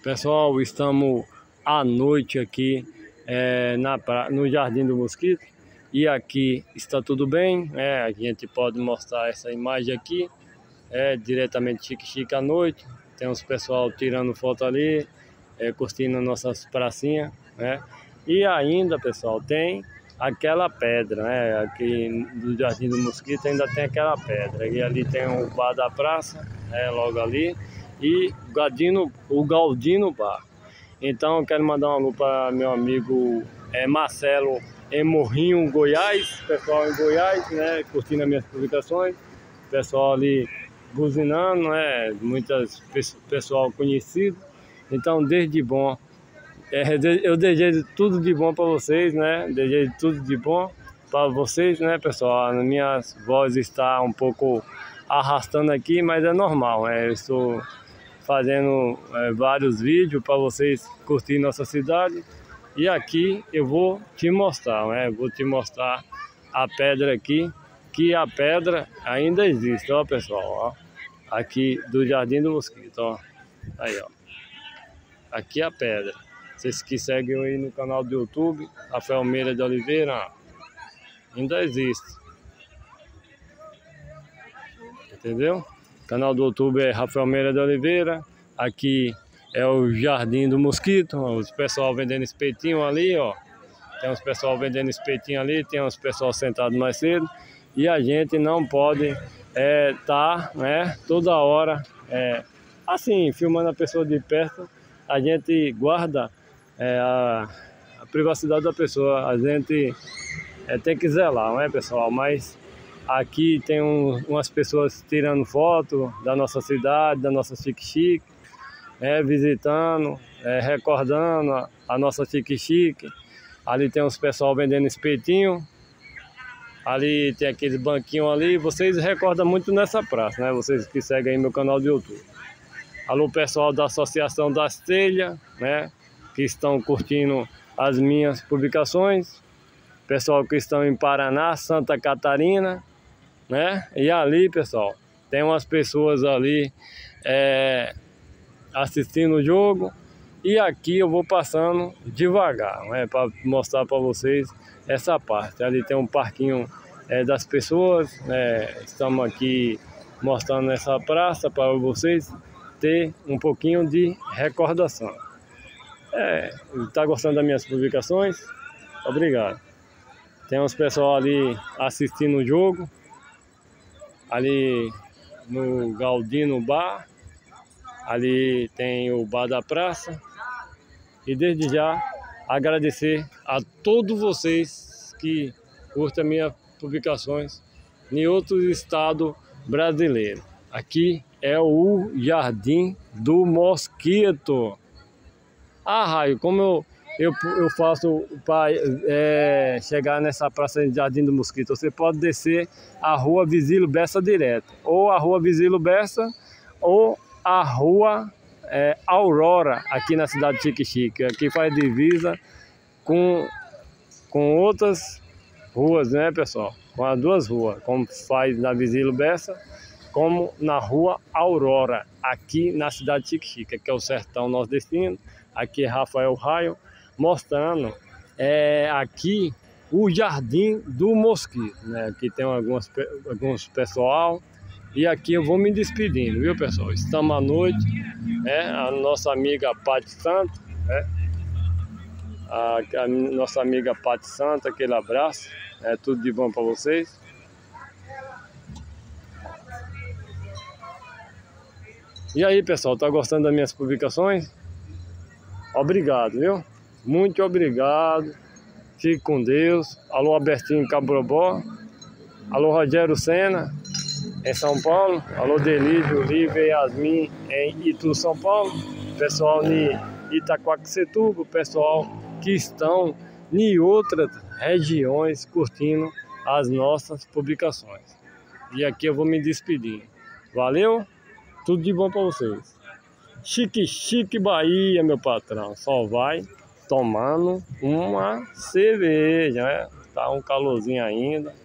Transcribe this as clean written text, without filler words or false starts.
Pessoal, estamos à noite aqui no Jardim do Mosquito e aqui está tudo bem, a gente pode mostrar essa imagem aqui, diretamente Xique-Xique à noite. Tem uns pessoal tirando foto ali, curtindo nossas pracinhas, e ainda, pessoal, tem aquela pedra, aqui no Jardim do Mosquito ainda tem aquela pedra, e ali tem o bar da praça, logo ali, e o Galdino Bar. Então eu quero mandar um alô para meu amigo Marcelo em Morrinho, Goiás, pessoal em Goiás, curtindo as minhas publicações, pessoal ali buzinando, muitas pessoal conhecido. Então desde bom, eu desejo tudo de bom para vocês, desejo tudo de bom para vocês, pessoal. A minha voz está um pouco arrastando aqui, mas é normal, eu estou fazendo vários vídeos para vocês curtirem nossa cidade. E aqui eu vou te mostrar, vou te mostrar a pedra aqui, que a pedra ainda existe, ó pessoal, ó, aqui do Jardim do Mosquito, ó, aí ó, aqui a pedra. Vocês que seguem aí no canal do YouTube, Rafael Meira de Oliveira, ainda existe, entendeu? O canal do YouTube é Rafael Meira de Oliveira. Aqui é o Jardim do Mosquito. Os pessoal vendendo espetinho ali, ó. Tem uns pessoal vendendo espetinho ali, tem uns pessoal sentado mais cedo. E a gente não pode toda hora assim, filmando a pessoa de perto. A gente guarda a privacidade da pessoa. A gente tem que zelar, pessoal? Mas aqui tem umas pessoas tirando foto da nossa cidade, da nossa Xique-Xique, visitando, recordando a nossa Xique-Xique. Ali tem uns pessoal vendendo espetinho, ali tem aqueles banquinhos ali. Vocês recordam muito nessa praça, vocês que seguem aí meu canal do YouTube. Alô pessoal da Associação das Telhas, que estão curtindo as minhas publicações. Pessoal que estão em Paraná, Santa Catarina, e ali, pessoal, tem umas pessoas ali assistindo o jogo. E aqui eu vou passando devagar, para mostrar para vocês essa parte. Ali tem um parquinho das pessoas, estamos aqui mostrando essa praça para vocês ter um pouquinho de recordação. Tá gostando das minhas publicações? Obrigado. Tem uns pessoal ali assistindo o jogo, ali no Galdino Bar, ali tem o Bar da Praça. E desde já agradecer a todos vocês que curtem minhas publicações em outros estados brasileiros. Aqui é o Jardim do Mosquito. Raio, como eu faço para chegar nessa praça de Jardim do Mosquito? Você pode descer a rua Visílio Bessa direto, ou a rua Visílio Bessa, ou a rua Aurora, aqui na cidade de Xique-Xique. Aqui faz divisa com outras ruas, pessoal? Com as duas ruas, como faz na Visílio Bessa, como na rua Aurora, aqui na cidade de Xique-Xique, que é o sertão nordestino. Aqui é Rafael Raio, mostrando aqui o Jardim do Mosquito, Aqui tem alguns pessoal. E aqui eu vou me despedindo, viu, pessoal? Estamos à noite, a nossa amiga Pati Santo, a nossa amiga Pati Santo, aquele abraço, tudo de bom para vocês. E aí, pessoal, tá gostando das minhas publicações? Obrigado, viu? Muito obrigado. Fique com Deus. Alô, Albertinho Cabrobó. Alô, Rogério Sena, em São Paulo. Alô, Delírio, Lívia e Yasmin, em Itu, São Paulo. Pessoal de Itaquaquecetuba, pessoal que estão em outras regiões curtindo as nossas publicações. E aqui eu vou me despedir. Valeu? Tudo de bom para vocês. Xique-Xique Bahia, meu patrão. Só vai tomando uma cerveja, Tá um calorzinho ainda.